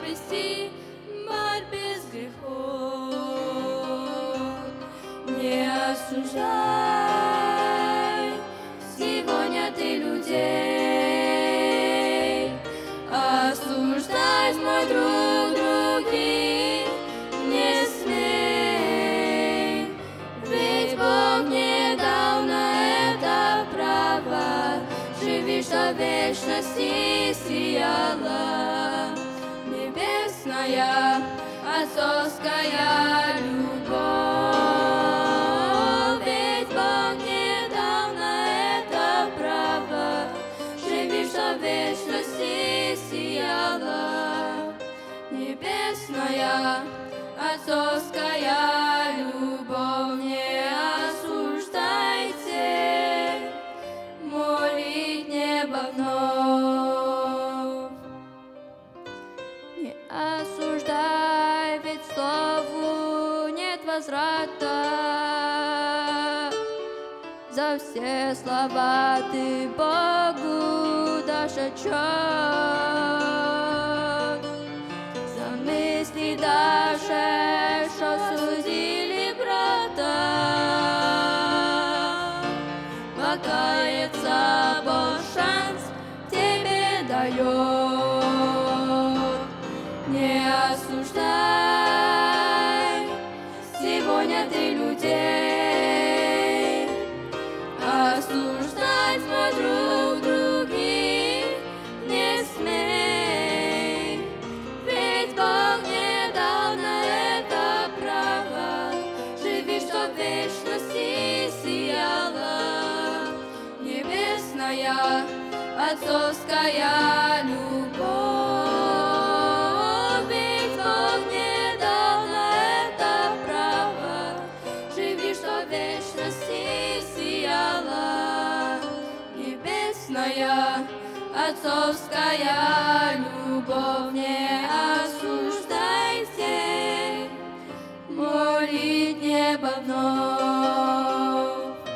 вести борьбе с грехом. Не осуждай сегодня ты людей, осуждать, мой друг, других не смей, ведь Бог не дал на это право. Живи, что вечности сияла небесная отцовская любовь. Ведь Бог не дал на это право. Живи, что вечности сияла небесная отцовская любовь. Не осуждайте, молить небо вновь. Не осуждай, ведь слову нет возврата. За все слова ты Богу дашь отчет. За мысли даже, что судили брата, покаяться Бог шанс тебе дает. Не осуждай сегодня ты людей, осуждать, мой друг, других не смей, ведь Бог не дал на это право. Живи, что в вечности сияла небесная отцовская любовь. Ведь Бог не дал на это право. Живи, что в вечности сияла небесная отцовская любовь. Не осуждайте, молить небо вновь.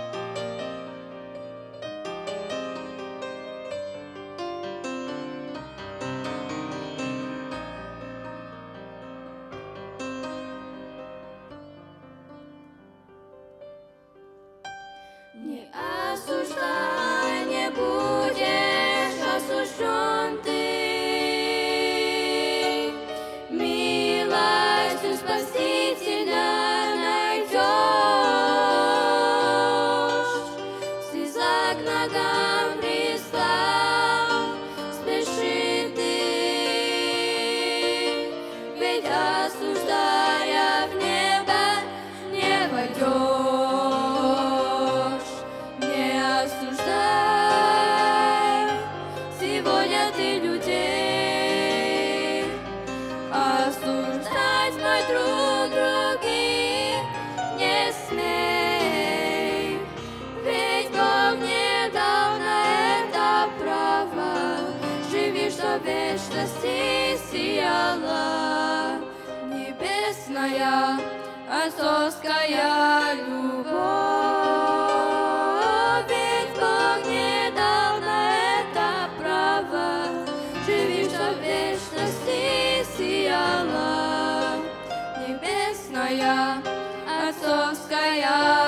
Не осуждай, не будешь осужден ты. Милостью Спасителя найдешь. Слеза к ногам Христа спеши ты, ведь осуждая в небо не войдешь. Сегодня ты людей, осуждать, мой друг, других не смей, ведь Бог не дал на это право. Живи, что в вечности сияла небесная отцовская любовь. Ведь Бог не дал на это право. Живи, что в вечности сияла небесная отцовская